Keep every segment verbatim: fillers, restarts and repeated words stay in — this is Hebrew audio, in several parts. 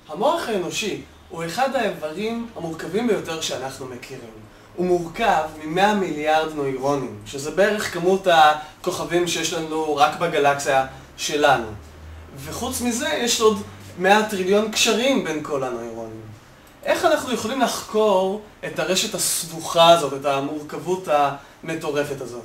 המוח האנושי הוא אחד האיברים המורכבים ביותר שאנחנו מכירים. הוא מורכב מ-מאה מיליארד נוירונים, שזה בערך כמות הכוכבים שיש לנו רק בגלקסיה שלנו. וחוץ מזה יש עוד מאה טריליון קשרים בין כל הנוירונים. איך אנחנו יכולים לחקור את הרשת הסבוכה הזאת, את המורכבות המטורפת הזאת?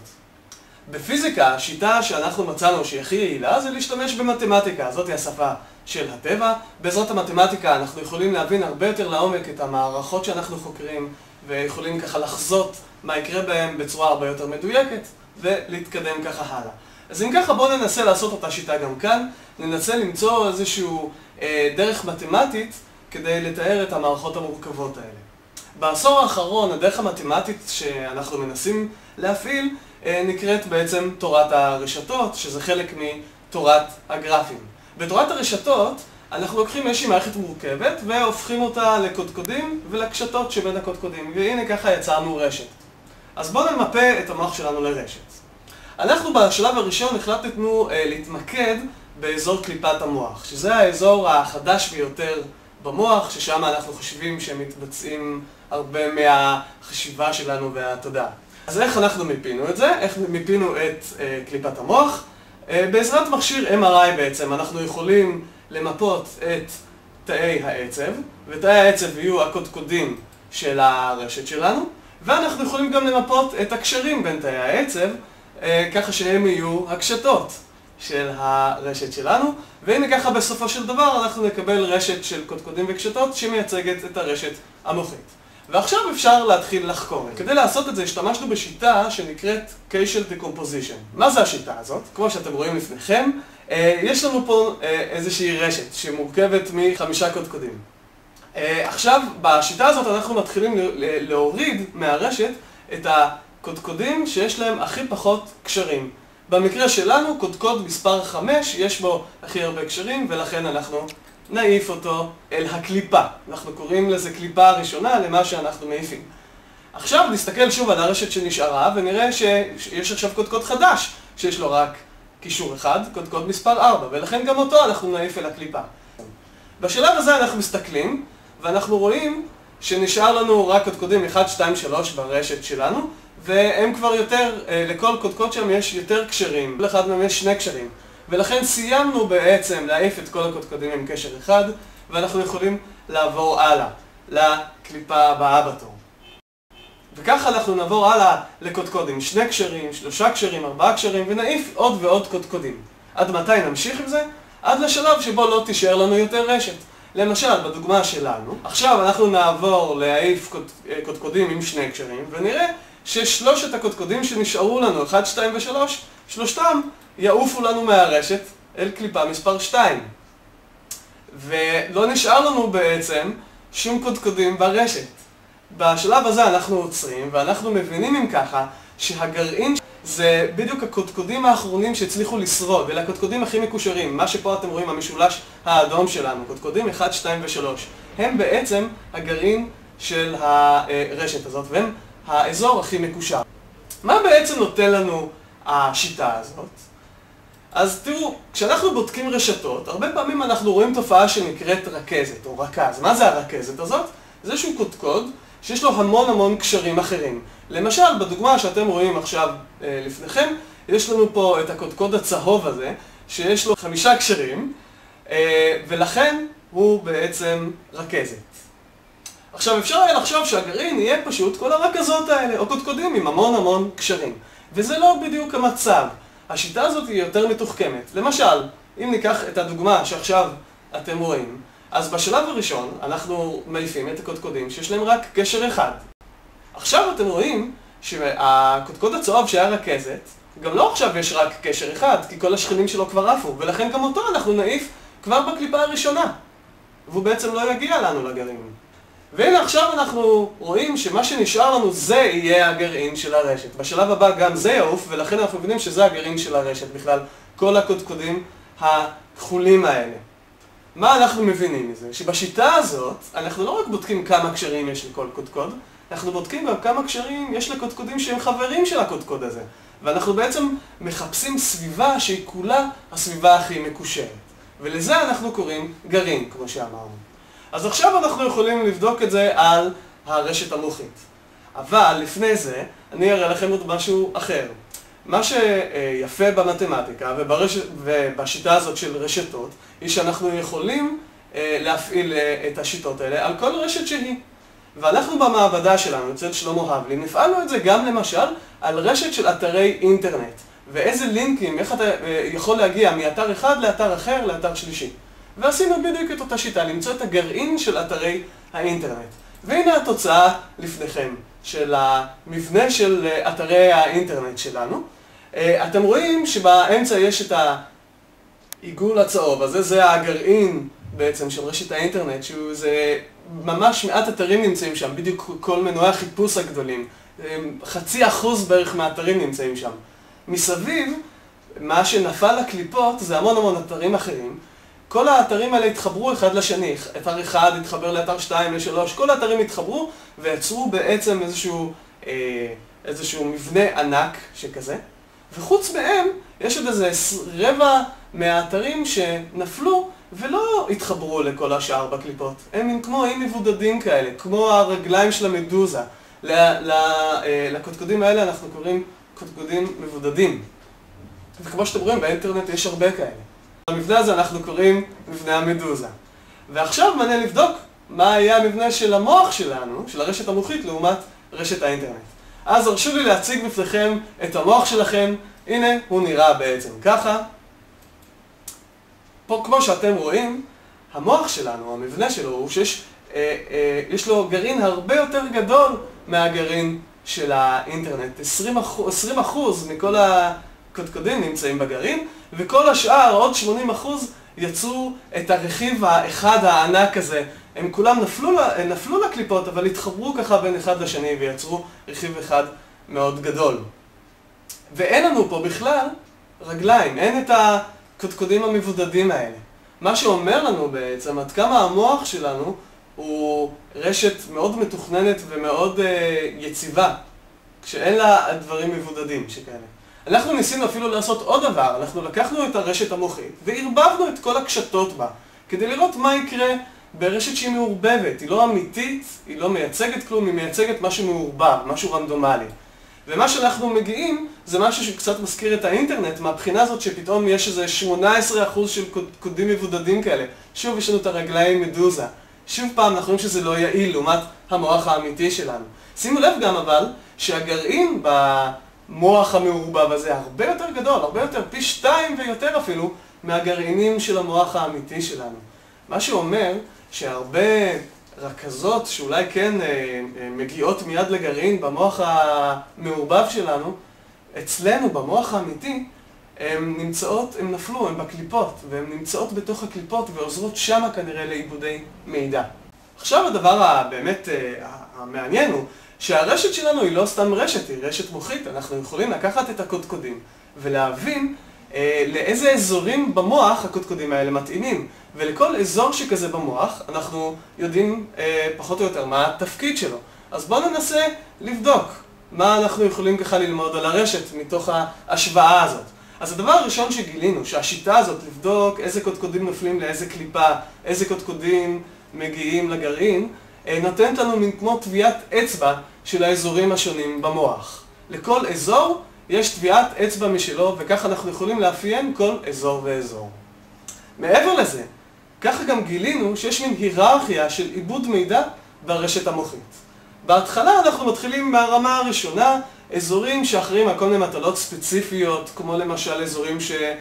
בפיזיקה, השיטה שאנחנו מצאנו שהיא הכי יעילה זה להשתמש במתמטיקה. זאת היא השפה של הטבע. בעזרת המתמטיקה אנחנו יכולים להבין הרבה יותר לעומק את המערכות שאנחנו חוקרים, ויכולים ככה לחזות מה יקרה בהם בצורה הרבה יותר מדויקת, ולהתקדם ככה הלאה. אז אם ככה בואו ננסה לעשות אותה שיטה גם כאן, ננסה למצוא איזשהו אה, דרך מתמטית כדי לתאר את המערכות המורכבות האלה. בעשור האחרון הדרך המתמטית שאנחנו מנסים להפעיל אה, נקראת בעצם תורת הרשתות, שזה חלק מתורת הגרפים. בתורת הרשתות אנחנו לוקחים איזושהי מערכת מורכבת והופכים אותה לקודקודים ולקשתות שבין הקודקודים, והנה ככה יצרנו רשת. אז בואו נמפה את המוח שלנו לרשת. אנחנו בשלב הראשון החלטנו אה, להתמקד באזור קליפת המוח, שזה האזור החדש ביותר במוח, ששם אנחנו חושבים שמתבצעים הרבה מהחשיבה שלנו והתודעה. אז איך אנחנו מיפינו את זה? איך מיפינו את אה, קליפת המוח? אה, בעזרת מכשיר אם אר איי בעצם אנחנו יכולים למפות את תאי העצב, ותאי העצב יהיו הקודקודים של הרשת שלנו, ואנחנו יכולים גם למפות את הקשרים בין תאי העצב, אה, ככה שהם יהיו הקשתות של הרשת שלנו, והנה ככה בסופו של דבר אנחנו נקבל רשת של קודקודים וקשתות שמייצגת את הרשת המוחית. ועכשיו אפשר להתחיל לחקור. כדי לעשות את זה השתמשנו בשיטה שנקראת Casual Decomposition. מה זה השיטה הזאת? כמו שאתם רואים לפניכם, יש לנו פה איזושהי רשת שמורכבת מחמישה קודקודים. עכשיו בשיטה הזאת אנחנו מתחילים להוריד מהרשת את הקודקודים שיש להם הכי פחות קשרים. במקרה שלנו קודקוד מספר חמש יש בו הכי הרבה קשרים, ולכן אנחנו נעיף אותו אל הקליפה. אנחנו קוראים לזה קליפה הראשונה למה שאנחנו מעיפים. עכשיו נסתכל שוב על הרשת שנשארה ונראה שיש עכשיו קודקוד חדש שיש לו רק קישור אחד, קודקוד מספר ארבע, ולכן גם אותו אנחנו נעיף אל הקליפה. בשלב הזה אנחנו מסתכלים ואנחנו רואים שנשאר לנו רק קודקודים אחת, שתיים, שלוש ברשת שלנו, והם כבר יותר, לכל קודקוד שם יש יותר קשרים, לאחד מהם יש שני קשרים. ולכן סיימנו בעצם להעיף את כל הקודקודים עם קשר אחד, ואנחנו יכולים לעבור הלאה, לקליפה הבאה בתור. וככה אנחנו נעבור הלאה לקודקודים, שני קשרים, שלושה קשרים, ארבעה קשרים, ונעיף עוד ועוד קודקודים. עד מתי נמשיך עם זה? עד לשלב שבו לא תישאר לנו יותר רשת. למשל, בדוגמה שלנו, עכשיו אנחנו נעבור להעיף קוד, קודקודים עם שני קשרים, ונראה ששלושת הקודקודים שנשארו לנו, אחת, שתיים ושלוש, שלושתם יעופו לנו מהרשת אל קליפה מספר שתיים. ולא נשאר לנו בעצם שום קודקודים ברשת. בשלב הזה אנחנו עוצרים, ואנחנו מבינים אם ככה שהגרעין זה בדיוק הקודקודים האחרונים שהצליחו לשרוד, אלה הקודקודים הכי מקושרים. מה שפה אתם רואים, המשולש האדום שלנו, קודקודים אחת, שתיים ושלוש. הם בעצם הגרעין של הרשת הזאת, והם האזור הכי מקושר. מה בעצם נותן לנו השיטה הזאת? אז תראו, כשאנחנו בודקים רשתות, הרבה פעמים אנחנו רואים תופעה שנקראת רכזת או רכז. מה זה הרכזת הזאת? זה איזשהו קודקוד שיש לו המון המון קשרים אחרים. למשל, בדוגמה שאתם רואים עכשיו אה, לפניכם, יש לנו פה את הקודקוד הצהוב הזה, שיש לו חמישה קשרים, אה, ולכן הוא בעצם רכזת. עכשיו אפשר היה לחשוב שהגרעין יהיה פשוט כל הרכזות האלה, או קודקודים עם המון המון קשרים. וזה לא בדיוק המצב. השיטה הזאת היא יותר מתוחכמת. למשל, אם ניקח את הדוגמה שעכשיו אתם רואים, אז בשלב הראשון אנחנו מעיפים את הקודקודים שיש להם רק קשר אחד. עכשיו אתם רואים שהקודקוד הצהוב שהיה רכזת, גם לא עכשיו יש רק קשר אחד, כי כל השכנים שלו כבר עפו, ולכן גם אותו אנחנו נעיף כבר בקליפה הראשונה. והוא בעצם לא יגיע לנו לגרעין. והנה עכשיו אנחנו רואים שמה שנשאר לנו זה יהיה הגרעין של הרשת. בשלב הבא גם זה יעוף, ולכן אנחנו מבינים שזה הגרעין של הרשת בכלל, כל הקודקודים הכחולים האלה. מה אנחנו מבינים מזה? שבשיטה הזאת אנחנו לא רק בודקים כמה קשרים יש לכל קודקוד, אנחנו בודקים גם כמה קשרים יש לקודקודים שהם חברים של הקודקוד הזה. ואנחנו בעצם מחפשים סביבה שהיא כולה הסביבה הכי מקושרת. ולזה אנחנו קוראים גרעין, כמו שאמרנו. אז עכשיו אנחנו יכולים לבדוק את זה על הרשת המוחית. אבל לפני זה, אני אראה לכם עוד משהו אחר. מה שיפה במתמטיקה וברשת, ובשיטה הזאת של רשתות, היא שאנחנו יכולים להפעיל את השיטות האלה על כל רשת שהיא. ואנחנו במעבדה שלנו, אצל שלמה הבלין, הפעלנו את זה גם למשל על רשת של אתרי אינטרנט. ואיזה לינקים, איך אתה יכול להגיע מאתר אחד לאתר אחר לאתר שלישי. ועשינו בדיוק את אותה שיטה, למצוא את הגרעין של אתרי האינטרנט. והנה התוצאה לפניכם של המבנה של אתרי האינטרנט שלנו. אתם רואים שבאמצע יש את העיגול הצהוב הזה, זה הגרעין בעצם של רשת האינטרנט, שזה ממש מעט אתרים נמצאים שם, בדיוק כל מנועי החיפוש הגדולים. חצי אחוז בערך מהאתרים נמצאים שם. מסביב, מה שנפל לקליפות זה המון המון אתרים אחרים. כל האתרים האלה התחברו אחד לשני, אתר אחד התחבר לאתר שתיים, לשלוש, כל האתרים התחברו ויצרו בעצם איזשהו, אה, איזשהו מבנה ענק שכזה. וחוץ מהם, יש עוד איזה רבע מהאתרים שנפלו ולא התחברו לכל השאר בקליפות. הם כמו איים מבודדים כאלה, כמו הרגליים של המדוזה. לקודקודים האלה אנחנו קוראים קודקודים מבודדים. וכמו שאתם רואים, באינטרנט יש הרבה כאלה. במבנה הזה אנחנו קוראים מבנה המדוזה. ועכשיו מעניין לבדוק מה היה המבנה של המוח שלנו, של הרשת המוחית, לעומת רשת האינטרנט. אז הרשו לי להציג בפניכם את המוח שלכם. הנה, הוא נראה בעצם ככה. פה, כמו שאתם רואים, המוח שלנו, המבנה שלו, הוא שיש אה, אה, יש לו גרעין הרבה יותר גדול מהגרעין של האינטרנט. עשרים אחוז מכל הקודקודים נמצאים בגרעין, וכל השאר, עוד שמונים אחוז, יצרו את הרכיב האחד הענק הזה. הם כולם נפלו, נפלו לקליפות, אבל התחברו ככה בין אחד לשני ויצרו רכיב אחד מאוד גדול. ואין לנו פה בכלל רגליים, אין את הקודקודים המבודדים האלה. מה שאומר לנו בעצם עד כמה המוח שלנו הוא רשת מאוד מתוכננת ומאוד uh, יציבה, כשאין לה דברים מבודדים שכאלה. אנחנו ניסינו אפילו לעשות עוד דבר, אנחנו לקחנו את הרשת המוחית והרבבנו את כל הקשתות בה, כדי לראות מה יקרה ברשת שהיא מעורבבת. היא לא אמיתית, היא לא מייצגת כלום, היא מייצגת משהו מעורבב, משהו רנדומלי. ומה שאנחנו מגיעים זה משהו שקצת מזכיר את האינטרנט, מהבחינה הזאת שפתאום יש איזה שמונה עשרה אחוז של קודים מבודדים כאלה. שוב יש לנו את הרגליים מדוזה. שוב פעם אנחנו רואים שזה לא יעיל לעומת המוח האמיתי שלנו. שימו לב גם אבל שהגרעין במוח המעורבב הזה הרבה יותר גדול, הרבה יותר, פי שתיים ויותר אפילו, מהגרעינים של המוח האמיתי שלנו. מה שאומר שהרבה רכזות שאולי כן מגיעות מיד לגרעין במוח המעורבב שלנו, אצלנו במוח האמיתי, הן נמצאות, הן נפלו, הן בקליפות, והן נמצאות בתוך הקליפות ועוזרות שמה כנראה לעיבודי מידע. עכשיו הדבר הבאמת המעניין הוא שהרשת שלנו היא לא סתם רשת, היא רשת מוחית. אנחנו יכולים לקחת את הקודקודים ולהבין אה, לאיזה אזורים במוח הקודקודים האלה מתאימים. ולכל אזור שכזה במוח אנחנו יודעים אה, פחות או יותר מה התפקיד שלו. אז בואו ננסה לבדוק מה אנחנו יכולים ככה ללמוד על הרשת מתוך ההשוואה הזאת. אז הדבר הראשון שגילינו, שהשיטה הזאת לבדוק איזה קודקודים נופלים לאיזה קליפה, איזה קודקודים מגיעים לגרעין, נותנת לנו מין כמו טביעת אצבע של האזורים השונים במוח. לכל אזור יש טביעת אצבע משלו, וככה אנחנו יכולים לאפיין כל אזור ואזור. מעבר לזה, ככה גם גילינו שיש מין היררכיה של עיבוד מידע ברשת המוחית. בהתחלה אנחנו מתחילים מהרמה הראשונה, אזורים שאחרים על כל מיני מטלות ספציפיות, כמו למשל אזורים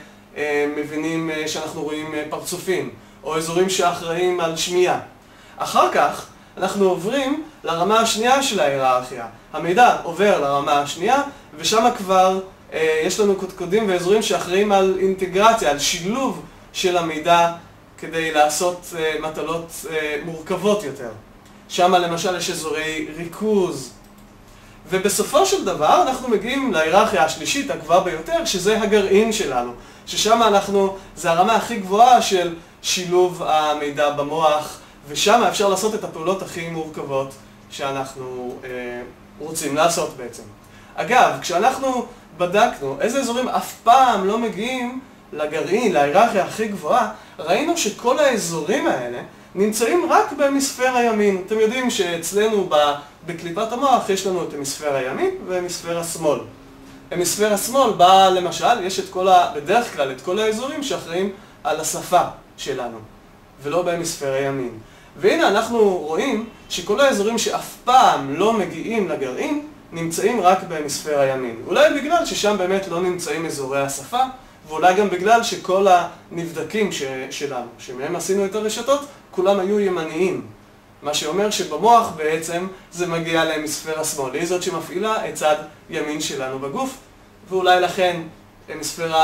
שמבינים שאנחנו רואים פרצופים, או אזורים שאחראים על שמיעה. אחר כך אנחנו עוברים לרמה השנייה של ההיררכיה. המידע עובר לרמה השנייה, ושם כבר אה, יש לנו קודקודים ואזורים שאחראים על אינטגרציה, על שילוב של המידע כדי לעשות אה, מטלות אה, מורכבות יותר. שם למשל יש אזורי ריכוז. ובסופו של דבר אנחנו מגיעים להיררכיה השלישית הגבוהה ביותר, שזה הגרעין שלנו. ששם אנחנו, זה הרמה הכי גבוהה של שילוב המידע במוח, ושם אפשר לעשות את הפעולות הכי מורכבות שאנחנו אה, רוצים לעשות בעצם. אגב, כשאנחנו בדקנו איזה אזורים אף פעם לא מגיעים לגרעין, להיררכיה הכי גבוהה, ראינו שכל האזורים האלה נמצאים רק בהמיספר הימין. אתם יודעים שאצלנו בקליפת המוח יש לנו את המיספר הימין והמיספר השמאל. המיספר השמאל בא למשל, יש את כל ה... בדרך כלל את כל האזורים שאחראים על השפה שלנו, ולא בהמיספר הימין. והנה אנחנו רואים שכל האזורים שאף פעם לא מגיעים לגרעין נמצאים רק בהמיספר הימין. אולי בגלל ששם באמת לא נמצאים אזורי השפה, ואולי גם בגלל שכל הנבדקים ש... שלנו, שמהם עשינו את הרשתות, כולם היו ימניים. מה שאומר שבמוח בעצם זה מגיע להמיספר השמאל. היא זאת שמפעילה את צד ימין שלנו בגוף, ואולי לכן המיספר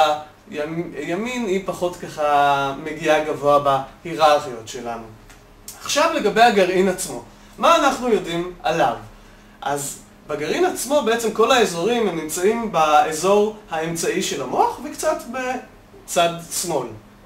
הימין היא פחות ככה מגיעה גבוה בהיררכיות שלנו. עכשיו לגבי הגרעין עצמו. מה אנחנו יודעים עליו? אז בגרעין עצמו בעצם כל האזורים הם נמצאים באזור האמצעי של המוח וקצת בצד שמאל.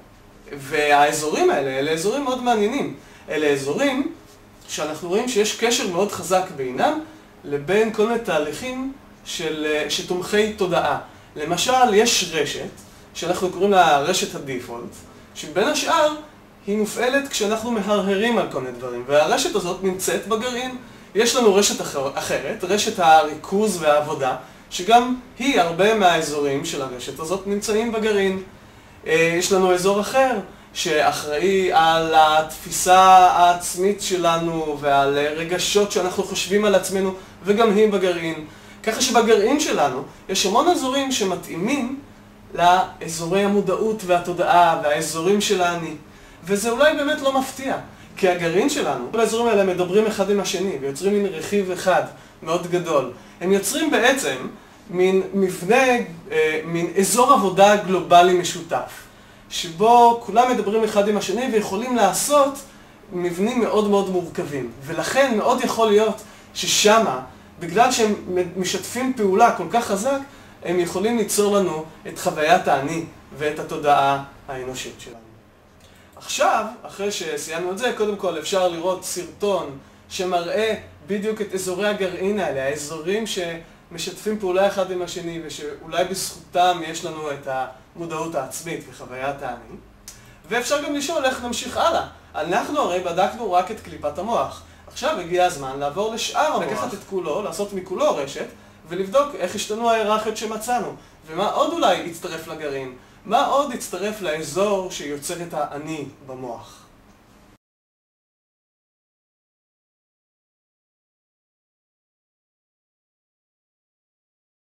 והאזורים האלה, אלה אזורים מאוד מעניינים. אלה אזורים שאנחנו רואים שיש קשר מאוד חזק בינם לבין כל מיני תהליכים של, שתומכי תודעה. למשל, יש רשת, שאנחנו קוראים לה רשת הדיפולט, שבין השאר היא מופעלת כשאנחנו מהרהרים על כל מיני דברים, והרשת הזאת נמצאת בגרעין. יש לנו רשת אחר, אחרת, רשת הריכוז והעבודה, שגם היא, הרבה מהאזורים של הרשת הזאת נמצאים בגרעין. יש לנו אזור אחר, שאחראי על התפיסה העצמית שלנו ועל רגשות שאנחנו חושבים על עצמנו, וגם היא בגרעין. ככה שבגרעין שלנו יש המון אזורים שמתאימים לאזורי המודעות והתודעה והאזורים של האני. וזה אולי באמת לא מפתיע, כי הגרעין שלנו, כל האזורים האלה מדברים אחד עם השני ויוצרים מין רכיב אחד מאוד גדול. הם יוצרים בעצם מין מבנה, מין אזור עבודה גלובלי משותף, שבו כולם מדברים אחד עם השני ויכולים לעשות מבנים מאוד מאוד מורכבים. ולכן מאוד יכול להיות ששמה, בגלל שהם משתפים פעולה כל כך חזק, הם יכולים ליצור לנו את חוויית האני ואת התודעה האנושית שלנו. עכשיו, אחרי שסיימנו את זה, קודם כל אפשר לראות סרטון שמראה בדיוק את אזורי הגרעין האלה, האזורים שמשתפים פעולה אחד עם השני ושאולי בזכותם יש לנו את המודעות העצמית וחוויית האני. ואפשר גם לשאול איך נמשיך הלאה. אנחנו הרי בדקנו רק את קליפת המוח. עכשיו הגיע הזמן לעבור לשאר המוח, לקחת את כולו, לעשות מכולו רשת ולבדוק איך השתנו ההיררכיות שמצאנו, ומה עוד אולי יצטרף לגרעין, מה עוד יצטרף לאזור שיוצר את האני במוח.